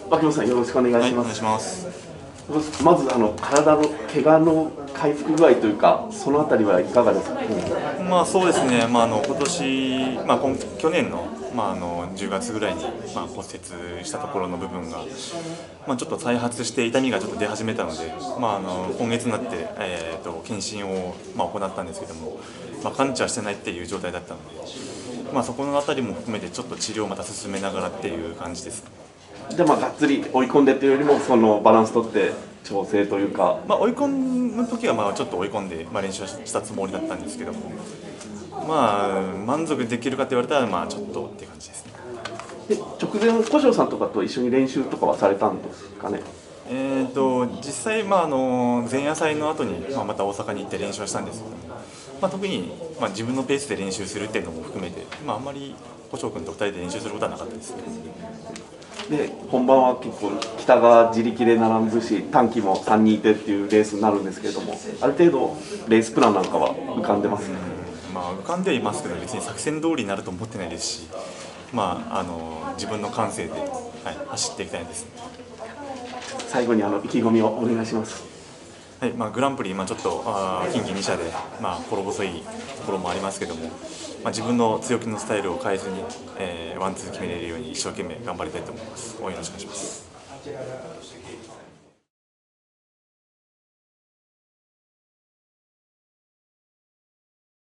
脇本さん、よろしくお願いしお願います。 します。 まず体の怪我の回復具合というか、そのあたりはいかがですか。 そうですね、今年、去年の、10月ぐらいに、骨折したところの部分が、ちょっと再発して痛みがちょっと出始めたので、今月になって、検診を、行ったんですけども、完治はしてないっていう状態だったので、そこのあたりも含めてちょっと治療をまた進めながらっていう感じです。 で、がっつり追い込んでというよりも、そのバランスとって調整というか。 追い込む時はちょっと追い込んで、練習したつもりだったんですけども、満足できるかと言われたら、ちょっとっていう感じですね。 直前、小城さんとかと一緒に練習とかはされたんですかね。 実際、前夜祭の後に、また大阪に行って練習をしたんですけども、特に、自分のペースで練習するっていうのも含めて、あんまり小翔君と2人で練習することはなかったですね。 で、本番は結構北が自力で並ぶし、短期も3人いてっていうレースになるんですけれども、ある程度レースプランなんかは浮かんでます。 浮かんではいますけど、別に作戦通りになると思ってないですし、自分の感性で、走っていきたいです。 最後に意気込みをお願いします。 はい、グランプリ、ちょっと近畿2社で、心細いところもありますけども、自分の強気のスタイルを変えずに、ワンツー決めれるように一生懸命頑張りたいと思います。応援よろしくお願いします。